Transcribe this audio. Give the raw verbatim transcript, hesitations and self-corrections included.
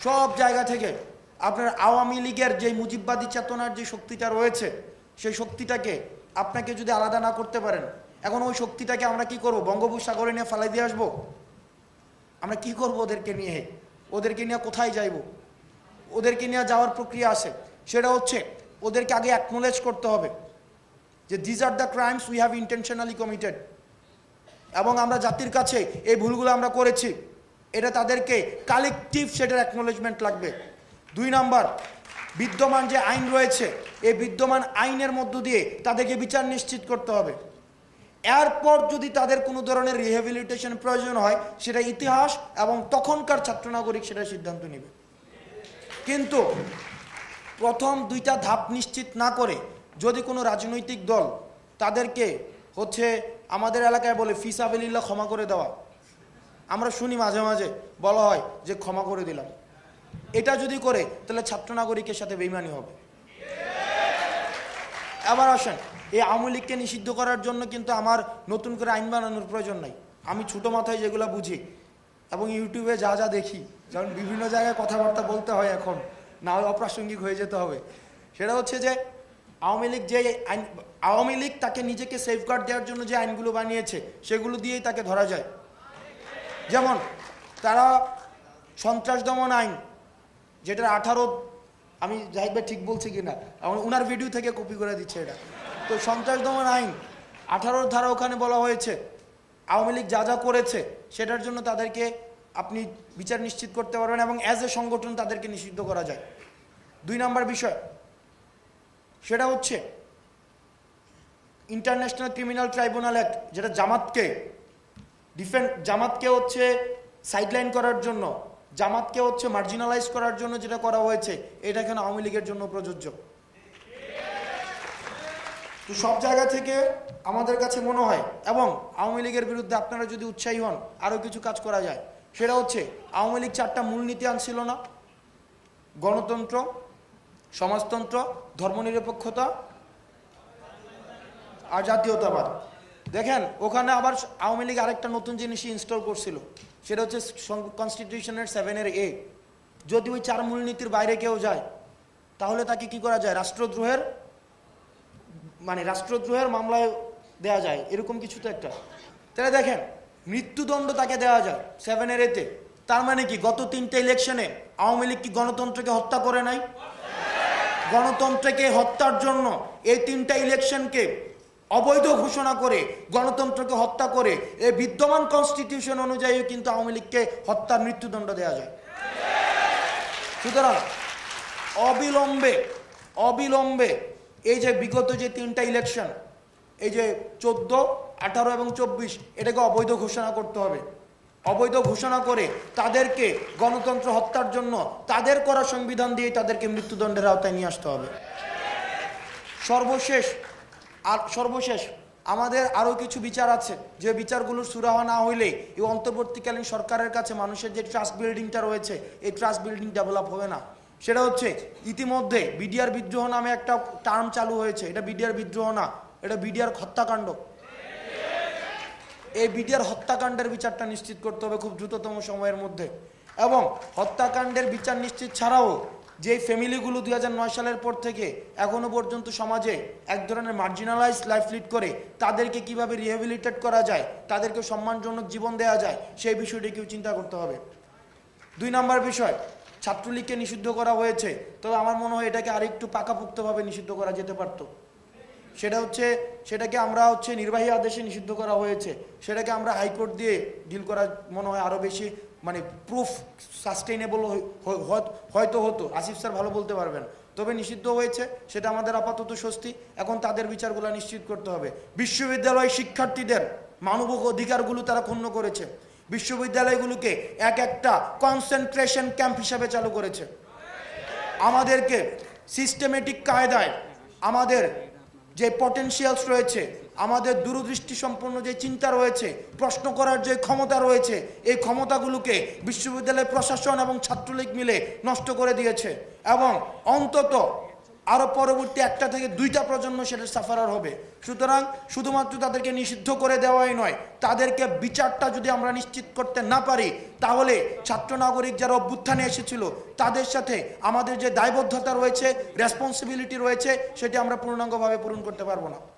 সব জায়গা থেকে আপনার আওয়ামী লীগের যে মুজিববাদী চেতনার যে শক্তিটা রয়েছে সেই শক্তিটাকে আপনাকে যদি আলাদা না করতে পারেন, এখন ওই শক্তিটাকে আমরা কি করব? বঙ্গোপসাগরে নিয়ে ফেলাই দিয়ে আসবো? আমরা কি করব ওদেরকে নিয়ে? ওদেরকে নিয়ে কোথায় যাইব? ওদেরকে নিয়ে যাওয়ার প্রক্রিয়া আছে, সেটা হচ্ছে ওদেরকে আগে অ্যাকনোলেজ করতে হবে যে this are the crimes we have intentionally committed, এবং আমরা জাতির কাছে এই ভুলগুলো আমরা করেছি, এটা তাদেরকে কালেকটিভ সেটার অ্যাকনোলেজমেন্ট লাগবে। দুই নাম্বার, বিদ্যমান যে আইন রয়েছে এই বিদ্যমান আইনের মধ্য দিয়ে তাদেরকে বিচার নিশ্চিত করতে হবে। এরপর যদি তাদের কোনো ধরনের রিহ্যাবিলিটেশন প্রয়োজন হয় সেটা ইতিহাস এবং তখনকার ছাত্র নাগরিক সেটা সিদ্ধান্ত নেবে। কিন্তু প্রথম দুইটা ধাপ নিশ্চিত না করে যদি কোনো রাজনৈতিক দল তাদেরকে হচ্ছে আমাদের এলাকায় বলে ফিসাবিলিল্লাহ ক্ষমা করে দেওয়া, আমরা শুনি মাঝে মাঝে বলা হয় যে ক্ষমা করে দিলাম, এটা যদি করে তাহলে ছাত্র নাগরিকের সাথে বেইমানি হবে। আবার আসেন, এই আওয়ামী লীগকে নিষিদ্ধ করার জন্য কিন্তু আমার নতুন করে আইন বানানোর প্রয়োজন নাই। আমি ছোটো মাথায় যেগুলো বুঝি এবং ইউটিউবে যা যা দেখি, যেমন বিভিন্ন জায়গায় কথাবার্তা বলতে হয় এখন, না হয় অপ্রাসঙ্গিক হয়ে যেতে হবে, সেটা হচ্ছে যে আওয়ামী লীগ যে আইন, আওয়ামী লীগ তাকে নিজেকে সেফগার্ড দেওয়ার জন্য যে আইনগুলো বানিয়েছে সেগুলো দিয়েই তাকে ধরা যায়। যেমন তারা সন্ত্রাস দমন আইন, যেটার আঠারো, আমি জাহিদ ভাই ঠিক বলছি কিনা, ওনার ভিডিও থেকে কপি করে দিচ্ছে এটা, তো সন্ত্রাস দমন আইন আঠারোর ধারা ওখানে বলা হয়েছে আওয়ামী লীগ যা যা করেছে সেটার জন্য তাদেরকে আপনি বিচার নিশ্চিত করতে পারবেন এবং অ্যাজ এ সংগঠন তাদেরকে নিষিদ্ধ করা যায়। দুই নম্বর বিষয় সেটা হচ্ছে ইন্টারন্যাশনাল ক্রিমিনাল ট্রাইব্যুনাল অ্যাক্ট, যেটা জামাতকে ডিফেন্ড, জামাতকে হচ্ছে সাইডলাইন করার জন্য, জামাতকে হচ্ছে মার্জিনালাইজ করার জন্য যেটা করা হয়েছে, এটা এখানে আওয়ামী লীগের জন্য প্রযোজ্য। তো সব জায়গা থেকে আমাদের কাছে মনে হয়, এবং আওয়ামী লীগের বিরুদ্ধে আপনারা যদি উৎসাহী হন আরও কিছু কাজ করা যায়। সেটা হচ্ছে আওয়ামী লীগ চারটা মূলনীতি আনছিল না? গণতন্ত্র, সমাজতন্ত্র, ধর্মনিরপেক্ষতা আর জাতীয়তাবাদ। দেখেন ওখানে আবার আওয়ামী লীগ আরেকটা নতুন জিনিস ইনস্টল করছিল, সেটা হচ্ছে কনস্টিটিউশনের সেভেনের এ, যদি ওই চার মূলনীতির বাইরে কেউ যায় তাহলে তাকে কি করা যায়? রাষ্ট্রদ্রোহের মানে রাষ্ট্রদ্রোহের মামলায় দেয়া যায়, এরকম কিছু তো একটা। তাহলে দেখেন মৃত্যুদণ্ড তাকে দেওয়া যায় সেভেনের এতে। তার মানে কি গত তিনটে ইলেকশনে আওয়ামী লীগ কি গণতন্ত্রকে হত্যা করে নাই? গণতন্ত্রকে হত্যার জন্য এই তিনটা ইলেকশনকে অবৈধ ঘোষণা করে, গণতন্ত্রকে হত্যা করে এই বিদ্যমান কনস্টিটিউশন অনুযায়ী কিন্তু আওয়ামী লীগকে হত্যার মৃত্যুদণ্ড দেওয়া যায়। সুতরাং অবিলম্বে অবিলম্বে এই যে বিগত যে তিনটা ইলেকশন, এই যে চোদ্দ, আঠারো এবং চব্বিশ, এটাকে অবৈধ ঘোষণা করতে হবে। অবৈধ ঘোষণা করে তাদেরকে গণতন্ত্র হত্যার জন্য তাদের করা সংবিধান দিয়ে তাদেরকে মৃত্যুদণ্ডের আওতায় নিয়ে আসতে হবে। সর্বশেষ আর সর্বশেষ আমাদের আরও কিছু বিচার আছে, যে বিচারগুলোর সুরাহা না হইলে এই অন্তর্বর্তীকালীন সরকারের কাছে মানুষের যে ট্রাস্ট বিল্ডিংটা রয়েছে এই ট্রাস্ট বিল্ডিং ডেভেলপ হবে না। সেটা হচ্ছে ইতিমধ্যে বিডিআর বিদ্রোহ নামে একটা টার্ম চালু হয়েছে, এটা বিডিআর বিদ্রোহ না, এটা বিডিআর হত্যাকাণ্ড। এই বিডিআর হত্যাকাণ্ডের বিচারটা নিশ্চিত করতে হবে খুব দ্রুততম সময়ের মধ্যে। এবং হত্যাকাণ্ডের বিচার নিশ্চিত ছাড়াও যে ফ্যামিলিগুলো দুই হাজার নয় সালের পর থেকে এখনো পর্যন্ত সমাজে এক ধরনের মার্জিনালাইজ লাইফ লিড করে, তাদেরকে কিভাবে রিহ্যাবিলিটেট করা যায়, তাদেরকে সম্মানজনক জীবন দেওয়া যায়, সেই বিষয়টিকেও চিন্তা করতে হবে। দুই নম্বর বিষয়, ছাত্রলীগকে নিষিদ্ধ করা হয়েছে, তবে আমার মনে হয় এটাকে আরেকটু পাকাপোক্তভাবে নিষিদ্ধ করা যেতে পারত। সেটা হচ্ছে সেটাকে আমরা হচ্ছে নির্বাহী আদেশে নিষিদ্ধ করা হয়েছে, সেটাকে আমরা হাইকোর্ট দিয়ে ডিল করা মনে হয় আরও বেশি মানে প্রুফ সাস্টেইনেবল হয়তো হতো, আসিফ স্যার ভালো বলতে পারবেন। তবে নিষিদ্ধ হয়েছে, সেটা আমাদের আপাতত স্বস্তি। এখন তাদের বিচারগুলো নিশ্চিত করতে হবে। বিশ্ববিদ্যালয় শিক্ষার্থীদের মানবিক অধিকারগুলো তারা ক্ষুণ্ণ করেছে, বিশ্ববিদ্যালয়গুলোকে এক একটা কনসেন্ট্রেশন ক্যাম্প হিসাবে চালু করেছে। আমাদেরকে সিস্টেমেটিক কায়দায় আমাদের যে পটেনশিয়ালস রয়েছে, আমাদের দূরদৃষ্টি সম্পন্ন যে চিন্তা রয়েছে, প্রশ্ন করার যে ক্ষমতা রয়েছে, এই ক্ষমতাগুলোকে বিশ্ববিদ্যালয় প্রশাসন এবং ছাত্রলীগ মিলে নষ্ট করে দিয়েছে। এবং অন্তত আরও পরবর্তী একটা থেকে দুইটা প্রজন্ম সেটা সাফারার হবে। সুতরাং শুধুমাত্র তাদেরকে নিষিদ্ধ করে দেওয়াই নয়, তাদেরকে বিচারটা যদি আমরা নিশ্চিত করতে না পারি, তাহলে ছাত্র নাগরিক যারা অভ্যুত্থানে এসেছিল তাদের সাথে আমাদের যে দায়বদ্ধতা রয়েছে, রেসপন্সিবিলিটি রয়েছে, সেটি আমরা পূর্ণাঙ্গভাবে পূরণ করতে পারবো না।